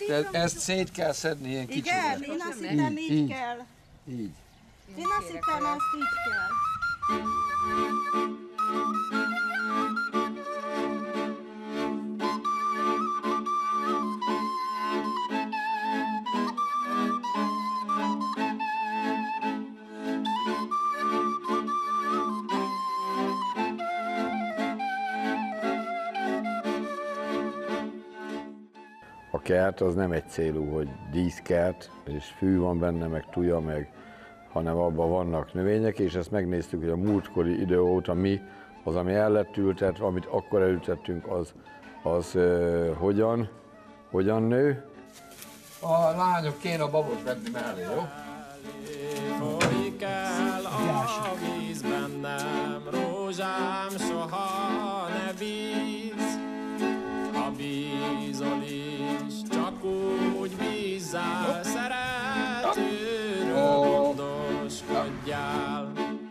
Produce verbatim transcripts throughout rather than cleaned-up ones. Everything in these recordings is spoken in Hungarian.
Ezt, ezt szét kell szedni ilyen kicsit. Igen, én azt hittem így, így kell. Így. Én azt hittem, azt így kell. A kert az nem egy célú, hogy díszkert, és fű van benne, meg tuja, meg, hanem abban vannak növények, és ezt megnéztük, hogy a múltkori idő óta mi, az, ami el lett ültetve, amit akkor elültettünk, az, az uh, hogyan, hogyan nő. A lányok kéne a babot venni mellé, jó? Folyik el a víz bennem, rózsám, soha ne bíz. Ha bízol is, csak úgy bízzál, szeretőről gondoskodjál.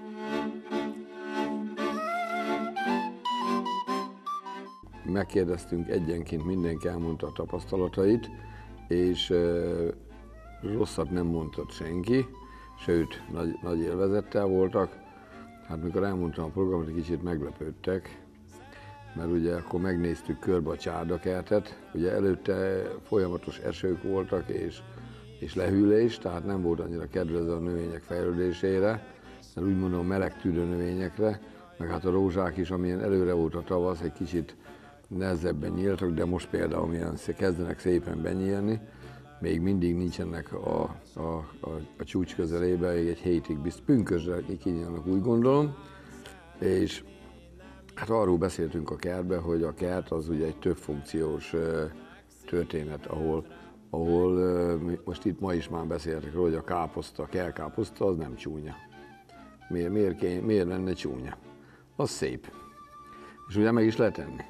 Megkérdeztünk egyenként, mindenki elmondta a tapasztalatait, és uh, rosszat nem mondott senki, sőt, nagy, nagy élvezettel voltak. Hát mikor elmondtam a programot, egy kicsit meglepődtek, mert ugye akkor megnéztük körbe a csárdakertet, ugye előtte folyamatos esők voltak és, és lehűlés, tehát nem volt annyira kedvező a növények fejlődésére, mert úgy mondom meleg tűrő növényekre, meg hát a rózsák is, amilyen előre volt a tavasz, egy kicsit nehezebben nyíltak, de most például milyen kezdenek szépen benyílni, még mindig nincsenek a, a, a, a csúcs közelébe, egy hétig biztos, pünkösre kinyílnak, úgy gondolom, és hát arról beszéltünk a kertben, hogy a kert az ugye egy többfunkciós történet, ahol, ahol most itt ma is már beszéltek róla, hogy a káposzta, a kertkáposzta az nem csúnya. Miért, miért, miért lenne csúnya? Az szép. És ugye meg is lehet enni.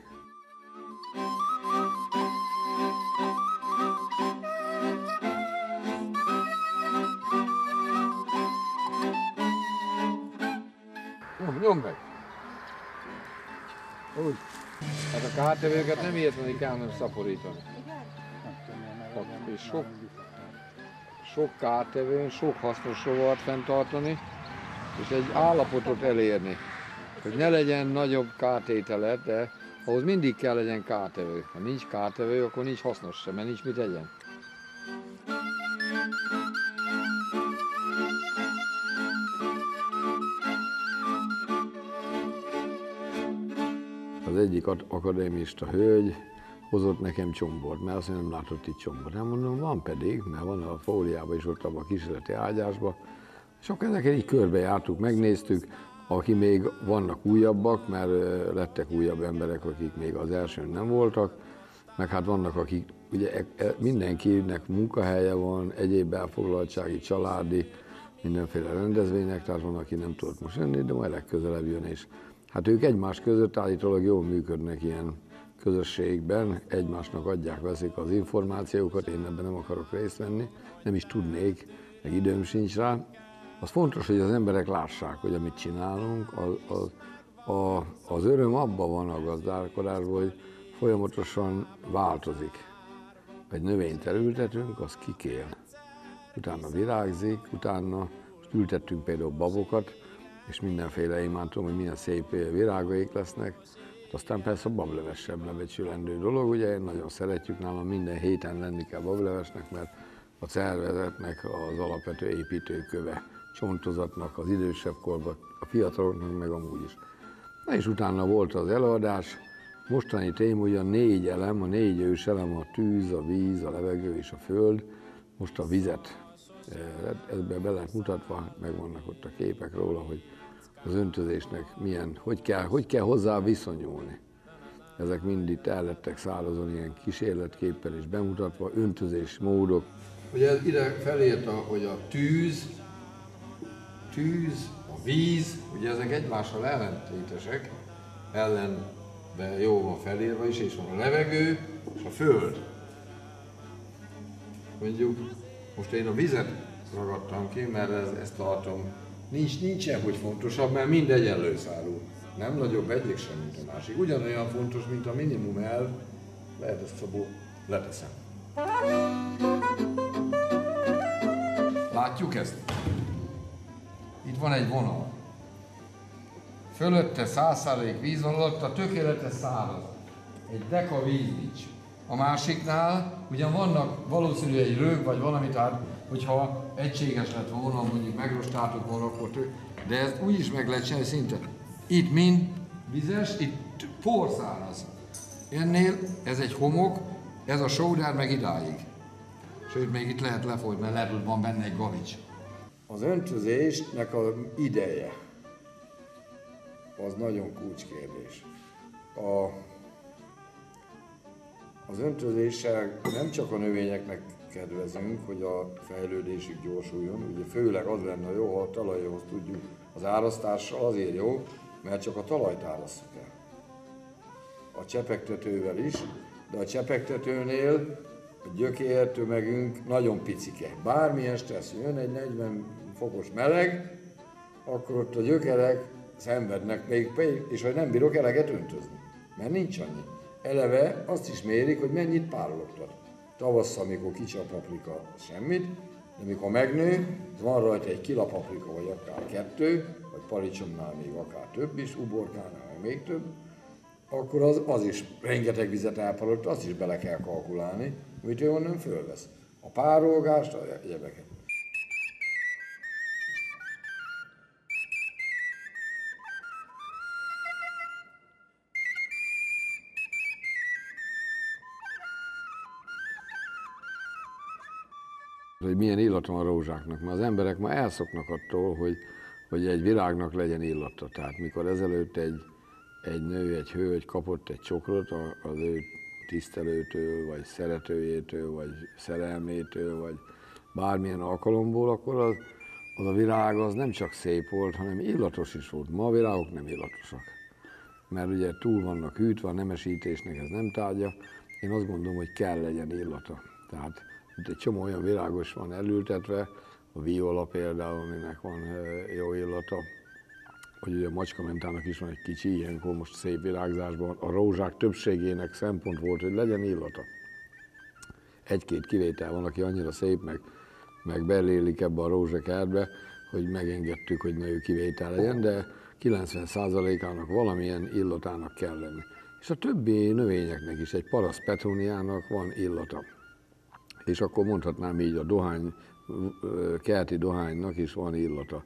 Nyomd meg! Úgy. Hát a kártevőket nem érteni kell, hanem szaporítani. És sok, sok kártevőn, sok hasznos rovart fenntartani, és egy állapotot elérni. Hogy ne legyen nagyobb kártétele, de ahhoz mindig kell legyen kártevő. Ha nincs kártevő, akkor nincs hasznos sem, mert nincs mit egyen. Az egyik akadémista hölgy hozott nekem csombort, mert azt nem látott itt csombort. Nem mondom, van pedig, mert van a fóliában is ott abban a kísérleti ágyásban. És akkor ezeket így körbejártuk, megnéztük, aki még vannak újabbak, mert lettek újabb emberek, akik még az elsőn nem voltak, meg hát vannak, akik, ugye mindenkinek munkahelye van, egyéb elfoglaltsági, családi, mindenféle rendezvények, tehát van, aki nem tudott most jönni, de majd legközelebb jön, és hát ők egymás között állítólag jól működnek ilyen közösségben, egymásnak adják, veszik az információkat, én ebben nem akarok részt venni, nem is tudnék, meg időm sincs rá. Az fontos, hogy az emberek lássák, hogy amit csinálunk, az, az, a, az öröm abban van a gazdálkodásban, hogy folyamatosan változik. Egy növényt elültetünk, az kikél. Utána virágzik, utána most ültettünk például babokat, és mindenféle, én már tudom, hogy milyen szép virágaik lesznek. Aztán persze a bableves sem lebecsülendő dolog, ugye nagyon szeretjük, nálam minden héten lenni kell bablevesnek, mert a szervezetnek az alapvető építőköve, csontozatnak az idősebb korban, a fiataloknak meg amúgy is. Na és utána volt az előadás, mostani téma ugye a négy elem, a négy ős elem, a tűz, a víz, a levegő és a föld, most a vizet. Ebben be lehet mutatva, meg vannak ott a képek róla, hogy az öntözésnek milyen, hogy kell, hogy kell hozzá viszonyulni. Ezek mind itt el lettek szárazon ilyen kísérletképpen és bemutatva, öntözés módok. Ugye ez ide felírta, hogy a tűz, tűz, a víz, ugye ezek egymással ellentétesek, ellenben jó van felírva is, és van a levegő és a föld. Mondjuk, most én a vizet ragadtam ki, mert ez, ezt tartom, nincs, nincsen, hogy fontosabb, mert mind egyenlő szárú. Nem nagyobb egyik sem, mint a másik. Ugyanolyan fontos, mint a minimum elv, lehet ezt szabó, leteszem. Látjuk ezt? Itt van egy vonal. Fölötte száz százalék víz van, alatta tökéletes száraz. Egy deka víz nincs. A másiknál ugyan vannak valószínű egy rög vagy valami, tehát hogyha egységes lett volna, mondjuk megrostáltuk volna, akkor tök, de ezt úgy is meg lehet csinálni szinte. Itt mind vizes, itt porszáraz. Ennél ez egy homok, ez a sódár meg idáig. Sőt, még itt lehet lefolyt, mert lehet, hogy van benne egy gavics. Az öntözésnek az ideje, az nagyon kulcskérdés. A, az öntözéssel nem csak a növényeknek kedvezünk, hogy a fejlődésük gyorsuljon, ugye főleg az lenne jó, ha a talajhoz tudjuk az árasztással, azért jó, mert csak a talajt árasztjuk el. A csepegtetővel is, de a csepegtetőnél a gyökértömegünk nagyon picike. Bármilyen stressz jön, egy negyven fokos meleg, akkor ott a gyökerek szenvednek, még, és hogy nem bírok eleget öntözni, mert nincs annyi. Eleve azt is mérik, hogy mennyit párologtat. Tavasszal, amikor kicsi a paprika, semmit, de amikor megnő, van rajta egy kila paprika, vagy akár kettő, vagy paradicsomnál még akár több is, uborkánál még több, akkor az, az is rengeteg vizet elpárologtat, azt is bele kell kalkulálni, amit ő onnan fölvesz. A párolgást, a egyebeket. Hogy milyen illata van a rózsáknak, mert az emberek ma elszoknak attól, hogy, hogy egy virágnak legyen illata. Tehát mikor ezelőtt egy, egy nő, egy hölgy kapott egy csokrot az ő tisztelőtől, vagy szeretőjétől, vagy szerelmétől, vagy bármilyen alkalomból, akkor az, az a virág az nem csak szép volt, hanem illatos is volt. Ma a virágok nem illatosak, mert ugye túl vannak hűtve, a nemesítésnek ez nem tárgya. Én azt gondolom, hogy kell legyen illata. Tehát itt egy csomó olyan virágos van elültetve, a viola például, aminek van jó illata, hogy ugye a macskamentának is van egy kicsi, ilyenkor most szép virágzásban. A rózsák többségének szempont volt, hogy legyen illata. Egy-két kivétel van, aki annyira szép, meg, meg belélik ebbe a rózsakertbe, hogy megengedtük, hogy nő kivétel legyen, de kilencven százalékának valamilyen illatának kell lenni. És a többi növényeknek is, egy paraszt petuniának van illata. És akkor mondhatnám így, a dohány, kerti dohánynak is van illata.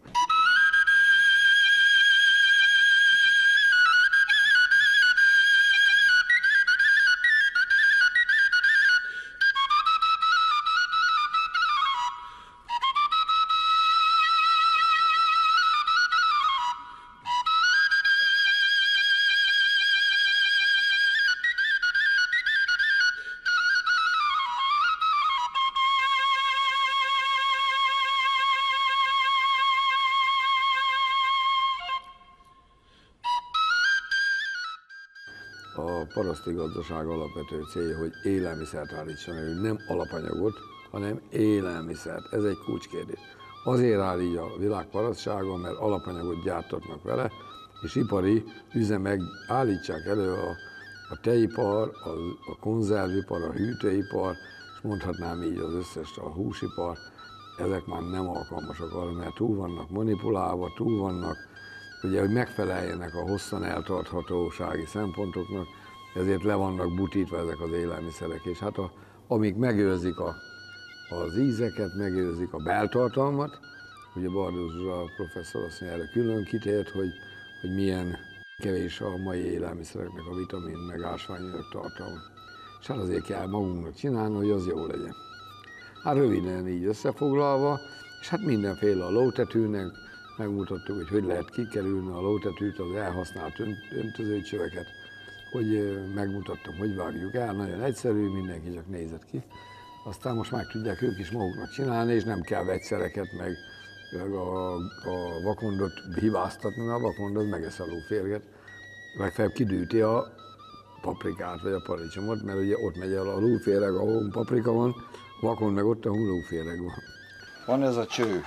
A paraszti gazdaság alapvető célja, hogy élelmiszert állítson elő, nem alapanyagot, hanem élelmiszert. Ez egy kulcskérdés. Azért áll így a világ parasztsága, mert alapanyagot gyártatnak vele, és ipari üzemek állítsák elő a, a tejipar, a, a konzervipar, a hűtőipar, és mondhatnám így az összes, a húsipar, ezek már nem alkalmasak arra, mert túl vannak manipulálva, túl vannak, ugye, hogy megfeleljenek a hosszan eltarthatósági szempontoknak, ezért le vannak butítva ezek az élelmiszerek, és hát a, amíg megőrzik a, az ízeket, megőrzik a beltartalmat, ugye Bardó Zsuzsa professzor azt mondja, erre külön kitért, hogy, hogy milyen kevés a mai élelmiszereknek a vitamin, meg ásványanyag tartalma. És hát azért kell magunknak csinálni, hogy az jó legyen. Hát röviden így összefoglalva, és hát mindenféle a lótetűnek, megmutattuk, hogy hogy lehet kikerülni a lótetűt, az elhasznált öntözőcsöveket, hogy megmutattam, hogy vágjuk el, nagyon egyszerű, mindenki csak nézett ki. Aztán most meg tudják ők is maguknak csinálni, és nem kell vegyszereket, meg a, a vakondot hibáztatni, mert a vakond az megesz a lóférget. Legfeljebb kidűti a paprikát, vagy a paradicsomot, mert ugye ott megy el a lóféreg, ahol paprika van, a vakond meg ott, ahol lóféreg van. Van ez a cső,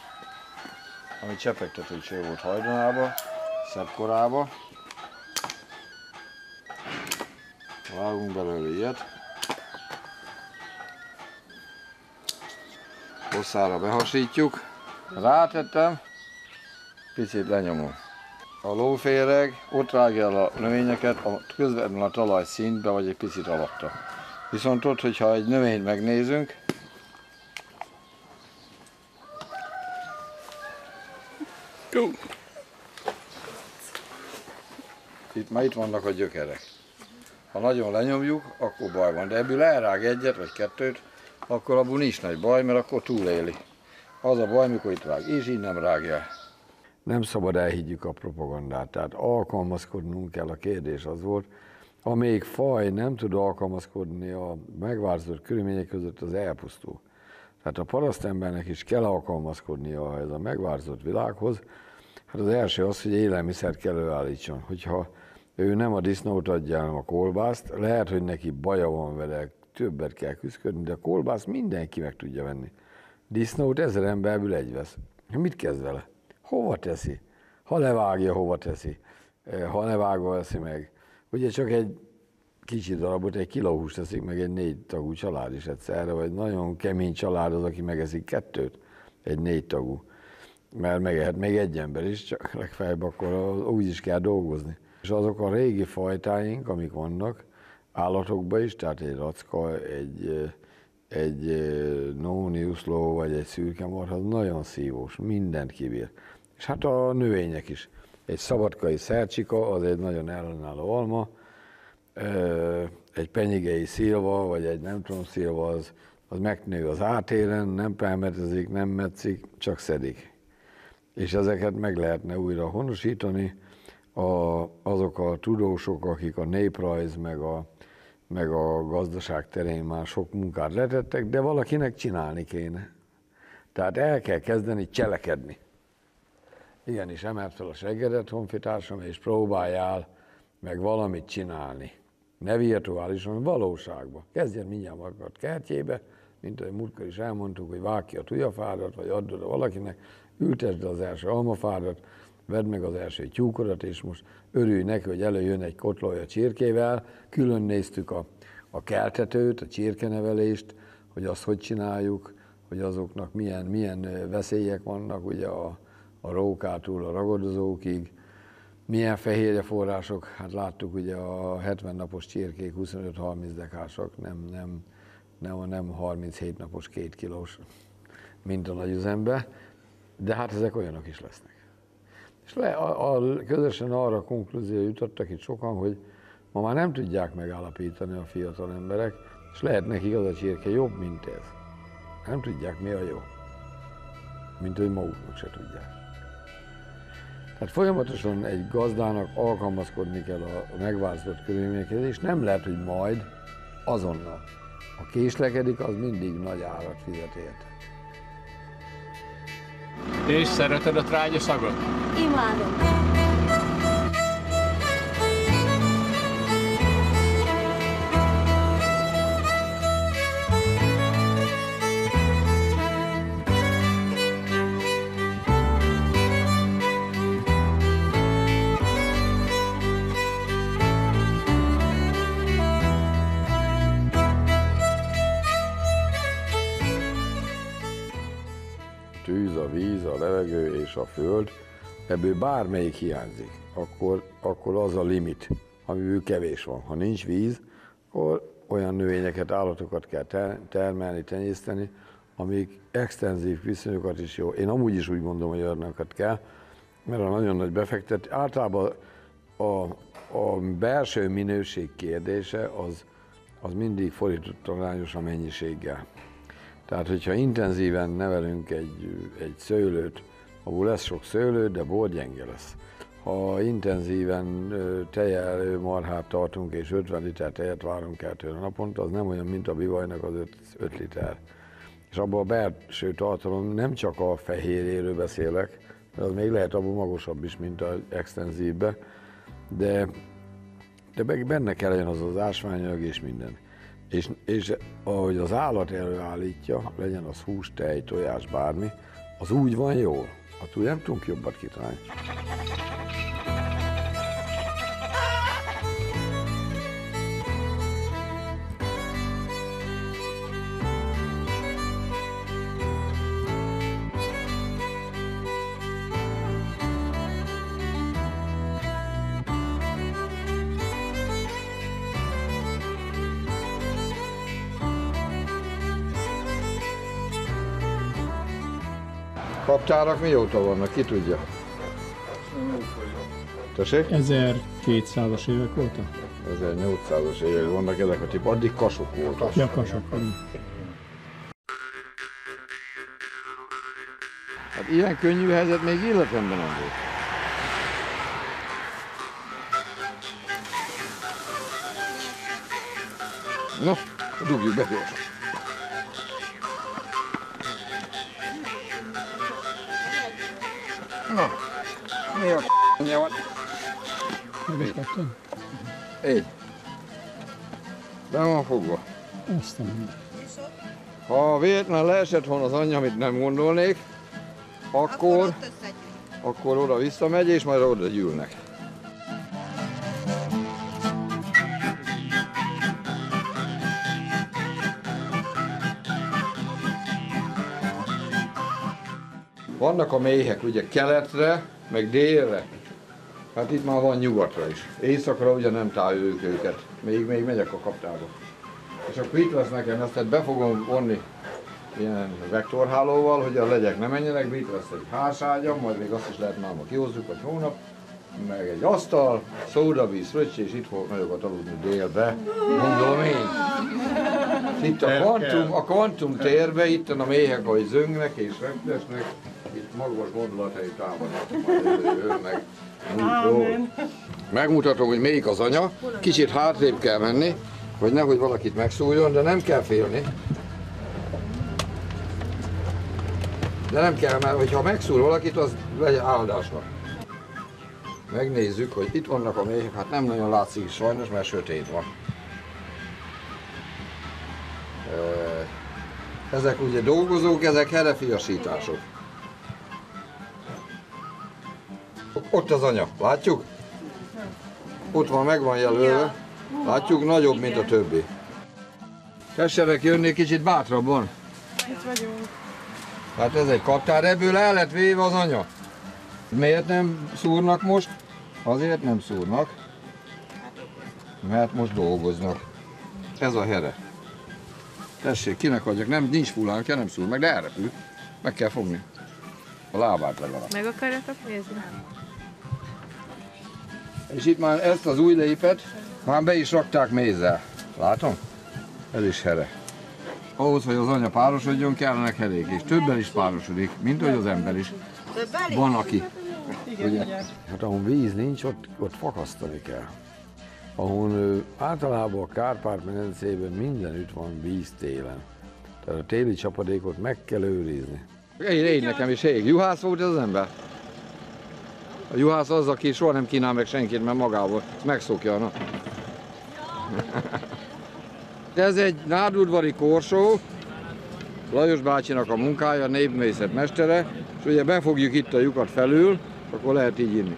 ami csepegtető cső volt hajdanában, szebb korában. Vágunk belőle ilyet. hosszára behasítjuk. Rátettem, picit lenyomom. A lóféreg ott rágja el a növényeket a, közvetlenül a talaj szintbe, vagy egy picit alatta. Viszont ott, hogyha egy növényt megnézünk, itt már itt vannak a gyökerek. Ha nagyon lenyomjuk, akkor baj van, de ebből elrág egyet vagy kettőt, akkor abból nincs nagy baj, mert akkor túléli. Az a baj, mikor itt rág, és így nem rágja. Nem szabad elhiggyük a propagandát, tehát alkalmazkodnunk kell, a kérdés az volt, amelyik faj nem tud alkalmazkodni a megváltozott körülmények között, az elpusztul. Tehát a parasztembernek is kell alkalmazkodnia ez a megváltozott világhoz. Hát az első az, hogy élelmiszert kell előállítson. Hogyha ő nem a disznót adja, hanem a kolbászt, lehet, hogy neki baja van vele, többet kell küzdködni, de a kolbászt mindenki meg tudja venni. Disznót ezer emberből egy vesz. Mit kezd vele? Hova teszi? Ha levágja, hova teszi? Ha levágva veszi meg. Ugye csak egy kicsi darabot, egy kiló húst teszik meg egy négy tagú család is egyszerre, vagy nagyon kemény család az, aki megeszik kettőt, egy négy tagú. Mert megehet még egy ember is, csak legfeljebb akkor úgy is kell dolgozni. És azok a régi fajtáink, amik vannak, állatokban is, tehát egy racka, egy, egy nóniuszló vagy egy szürkemarha, az nagyon szívós, mindent kibír. És hát a növények is. Egy szabadkai szercsika, az egy nagyon ellenálló alma, egy penyigei szilva, vagy egy nem tudom szilva, az, az megnő az átéren, nem permetezik, nem metszik, csak szedik. És ezeket meg lehetne újra honosítani. A, azok a tudósok, akik a néprajz meg a, meg a gazdaság terén már sok munkát letettek, de valakinek csinálni kéne. Tehát el kell kezdeni cselekedni. Igenis, emelt fel a seggedet, honfitársam, és próbáljál meg valamit csinálni. Ne virtuálisan, valóságban. Kezdjen mindjárt magad kertjébe, mint ahogy múltkor is elmondtuk, hogy vágj ki a tujafádat, vagy add oda valakinek, ültesd az első almafádat, vedd meg az első tyúkodat, és most örülj neki, hogy előjön egy kotlója csirkével. Külön néztük a, a keltetőt, a csirkenevelést, hogy azt hogy csináljuk, hogy azoknak milyen, milyen veszélyek vannak, ugye a, a rókától a ragadozókig, milyen fehérjeforrások, hát láttuk ugye a hetven napos csirkék huszonöt-harminc dekásak, nem, nem, nem, nem harminchét napos két kilós, mint a nagyüzembe, de hát ezek olyanok is lesznek. És le, a, a, közösen arra a konklúzióra jutottak itt sokan, hogy ma már nem tudják megállapítani a fiatal emberek, és lehet nekik az a csirke jobb, mint ez. Nem tudják, mi a jó. Mint hogy maguknak se tudják. Tehát folyamatosan egy gazdának alkalmazkodni kell a megváltozott körülményekhez, és nem lehet, hogy majd azonnal. Ha késlekedik, az mindig nagy árat fizet érte. És szereted a trágyaszagot? Imádom. Tűz, a víz, a levegő és a föld, ebből bármelyik hiányzik, akkor, akkor az a limit, amiből kevés van. Ha nincs víz, akkor olyan növényeket, állatokat kell termelni, tenyészteni, amik extenzív viszonyokat is jó. Én amúgy is úgy mondom, hogy olyanokat kell, mert a nagyon nagy befektetés, általában a, a belső minőség kérdése az, az mindig fordított arányos a mennyiséggel. Tehát, hogyha intenzíven nevelünk egy, egy szőlőt, ahol lesz sok szőlő, de bor gyenge lesz. Ha intenzíven tejelő marhát tartunk, és ötven liter tejet várunk el tőle naponta, az nem olyan, mint a bivajnak az öt liter. És abban a belső tartalom, nem csak a fehérjéről beszélek, mert az még lehet abban magasabb is, mint az extenzívbe, de, de benne kell legyen az az ásványanyag és minden. És, és ahogy az állat előállítja, legyen az hús, tej, tojás, bármi, az úgy van jól. Attól nem tudunk jobbat kitalálni. Kaptárak mióta vannak, ki tudja? Tessék? ezerkétszázas évek óta? ezernyolcszázas évek vannak ezek a tip, addig kasok voltak. Ja, kasok. Hát ilyen könnyű helyzet még életemben nem volt. No, dugjuk be gyorsan. Na, mi a k***nya van? Így. Be van fogva. Azt a minden. Ha véletlenül leesett volna az anyja, amit nem gondolnék, akkor, akkor oda visszamegy, és majd oda gyűlnek. Vannak a méhek ugye keletre, meg délre. Hát itt már van nyugatra is. Északra ugye nem találjuk őket. Még, még megyek a kaptába. És akkor itt lesz nekem ezt, tehát be fogom vonni ilyen vektorhálóval, hogy a legyek ne menjenek be. Itt lesz egy házágyam, majd még azt is lehet máma kihozzuk, vagy hónap. Meg egy asztal, szódavíz, fröccs, és itt fogok nagyokat aludni délbe. Gondolom én. Itt a kvantum, a kvantum térbe, itt a méhek, ahogy zöngnek és reptesnek, itt magas gondolatai támadnak majd jönnek. Megmutatom, hogy melyik az anya. Kicsit hátrébb kell menni, hogy nehogy valakit megszúrjon, de nem kell félni. De nem kell, mert hogyha megszúr valakit, az legyen áldásnak. Megnézzük, hogy itt vannak a méhek, hát nem nagyon látszik sajnos, mert sötét van. Ezek ugye dolgozók, ezek herefiasítások. Ott az anya, látjuk? Ott van, meg van jelölve. Látjuk, nagyobb, mint a többi. Tessenek jönni kicsit bátrabban. Itt vagyunk. Hát ez egy kaptár, ebből el lett véve az anya. Miért nem szúrnak most? Azért nem szúrnak, mert most dolgoznak. Ez a here. Tessék, kinek adjak? Nem, nincs fullán, kell nem szúr meg, de elrepül. Meg kell fogni. A lábát legalább. Meg akarjátok nézni? És itt már ezt az új lépet már be is rakták mézzel. Látom? Ez is here. Ahhoz, hogy az anya párosodjon, kellenek herék, és többen is párosodik, mint hogy az ember is. Van, aki. Ugye? Hát ahol víz nincs, ott, ott fakasztani kell. Ahol ö, általában a Kárpát-medencében mindenütt van víz télen. Tehát a téli csapadékot meg kell őrizni. Én, én nekem is ég. Juhász volt ez az ember? A juhász az, aki soha nem kínál meg senkit, mert magából megszokja. Na. Ez egy nádudvari korsó, Lajos bácsinak a munkája, népmészet mestere, és ugye befogjuk itt a lyukat felül, akkor lehet így inni.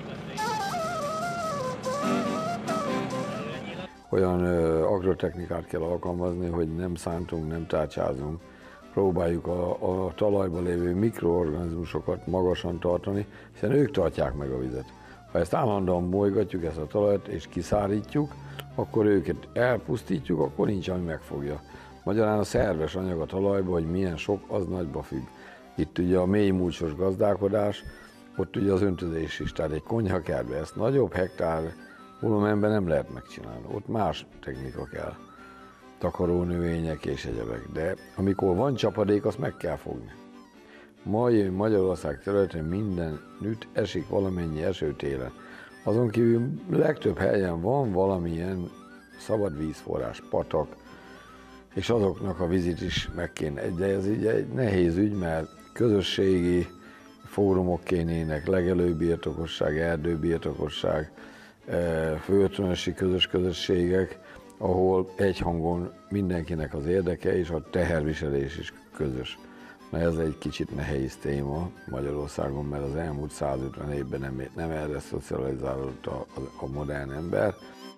Olyan ö, agrotechnikát kell alkalmazni, hogy nem szántunk, nem tárcsázunk. Próbáljuk a, a talajban lévő mikroorganizmusokat magasan tartani, hiszen ők tartják meg a vizet. Ha ezt állandóan bolygatjuk, ezt a talajt, és kiszárítjuk, akkor őket elpusztítjuk, akkor nincs, ami megfogja. Magyarán a szerves anyag a talajban, hogy milyen sok, az nagyba függ. Itt ugye a mély múlcsos gazdálkodás, ott ugye az öntözés is, tehát egy konyhakertbe ezt nagyobb hektár volumenben nem lehet megcsinálni, ott más technika kell. Takarónövények és egyebek, de amikor van csapadék, azt meg kell fogni. Mai Magyarország területén mindenütt esik valamennyi eső télen. Azon kívül legtöbb helyen van valamilyen szabad vízforrás, patak, és azoknak a vizit is meg kéne. De ez így egy nehéz ügy, mert közösségi fórumok kénének, legelőbirtokosság, erdőbirtokosság, földtulajdonosi közös közösségek, ahol egyhangon mindenkinek az érdeke és a teherviselés is közös. Na ez egy kicsit nehéz téma Magyarországon, mert az elmúlt százötven évben nem, nem erre szocializálódott a, a modern ember.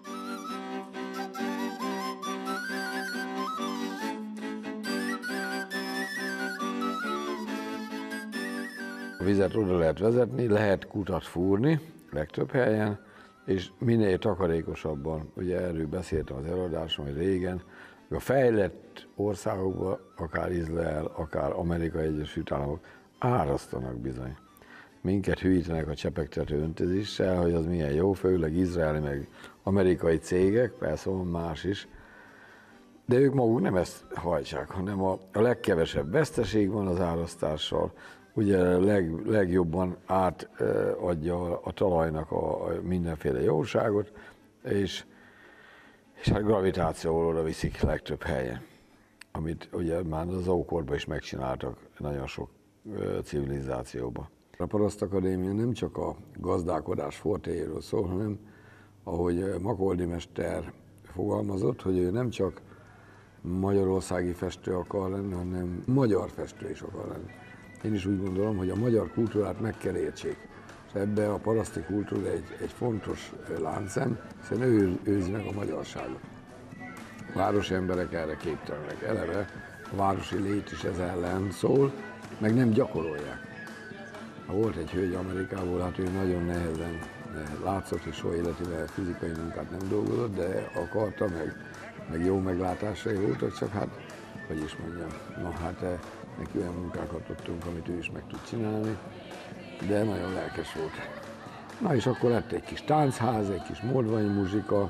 A vizet oda lehet vezetni, lehet kutat fúrni, legtöbb helyen, és minél takarékosabban, ugye erről beszéltem az eladáson, hogy régen, a fejlett országokban, akár Izrael, akár Amerikai Egyesült Államok, Árasztanak bizony. Minket hűítenek a csepegtető öntözéssel, hogy az milyen jó, főleg izraeli meg amerikai cégek, persze van más is, de ők maguk nem ezt hajtsák, hanem a, a legkevesebb veszteség van az árasztással, ugye a leg, legjobban átadja a, a talajnak a, a mindenféle jóságot, és, és hát gravitációval oda viszik legtöbb helyen, amit ugye már az ókorban is megcsináltak nagyon sok ö, civilizációban. A Parasztakadémia nem csak a gazdálkodás fortéjéről szól, hanem ahogy Makoldi mester fogalmazott, hogy ő nem csak magyarországi festő akar lenni, hanem magyar festő is akar lenni. Én is úgy gondolom, hogy a magyar kultúrát meg kell értsék. És ebbe a paraszti kultúra egy, egy fontos láncszem, hiszen ő őzi meg a magyarságot. A városi emberek erre képtelenek. Eleve a városi lét is ez ellen szól, meg nem gyakorolják. Ha volt egy hölgy Amerikából, hát ő nagyon nehezen látszott, és soha életében fizikai munkát nem dolgozott, de akarta, meg, meg jó meglátásai voltak, csak hát, hogy is mondjam, na hát neki olyan munkákat adtunk, amit ő is meg tud csinálni, de nagyon lelkes volt. Na és akkor lett egy kis táncház, egy kis mordvai muzsika.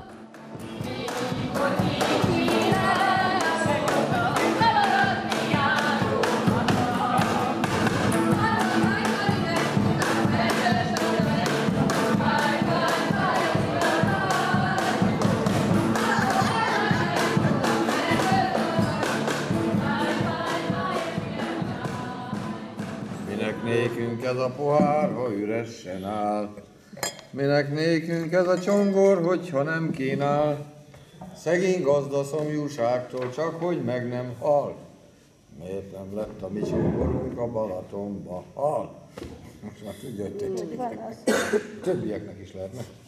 Nékünk ez a pohár, ha üresen áll? Minek nékünk ez a csongor, hogyha nem kínál? Szegény gazda szomjúságtól, csak hogy meg nem hal. Miért nem lett a mi csongorunk a Balatonba hal? Most már tudja, hogy többieknek is lehetne.